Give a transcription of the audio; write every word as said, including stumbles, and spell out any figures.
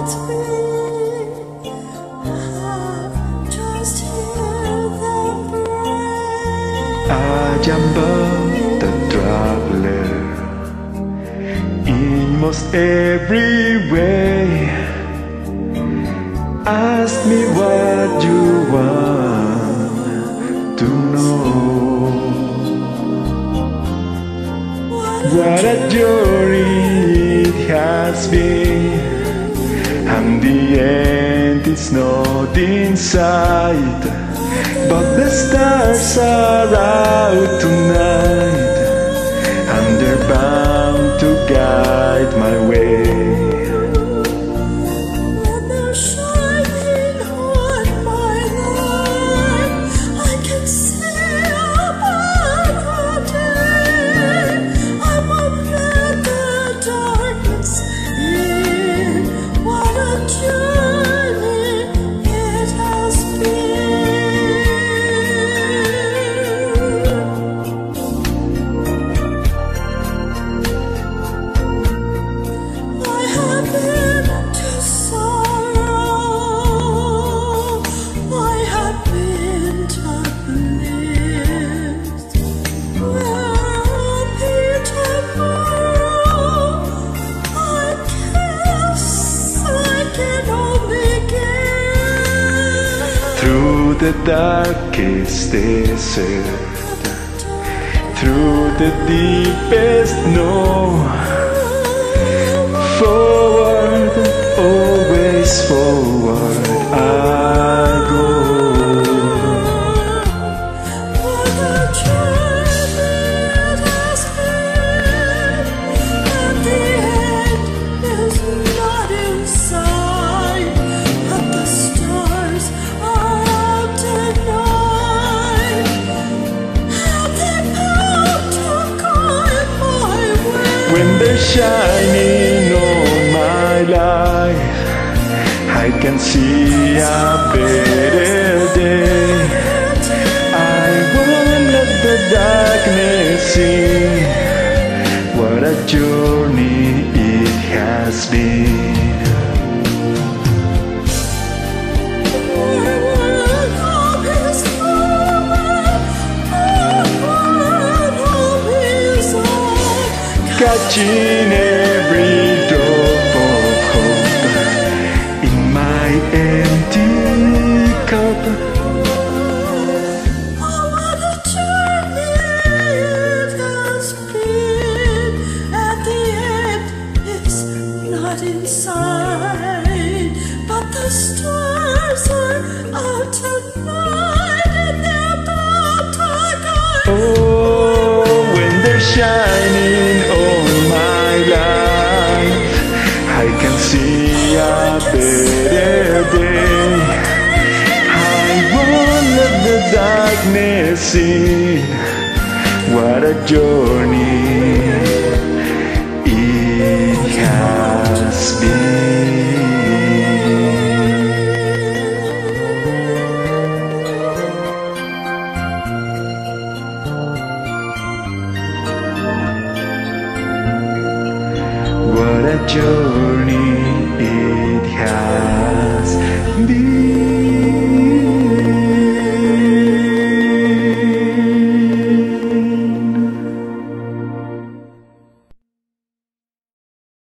I am but a traveler in most every way. Ask me what you want to know. What a journey it has been, and the end is not in sight, but the stars are out tonight, and they're bound to guide my way. Through the darkest desert, through the deepest snow, forward, always forward I go. When they're shining on my life, I can see a better day. I won't let the darkness in. What a journey it has been. Catching every drop of hope in my empty cup. Oh, what a journey it has been. At the end, it's not inside, but the stars are out tonight, and they're about to guide. Oh, when they're shining on my life, I can see a better day. I won't let the darkness in. What a journey it has been. What a joy.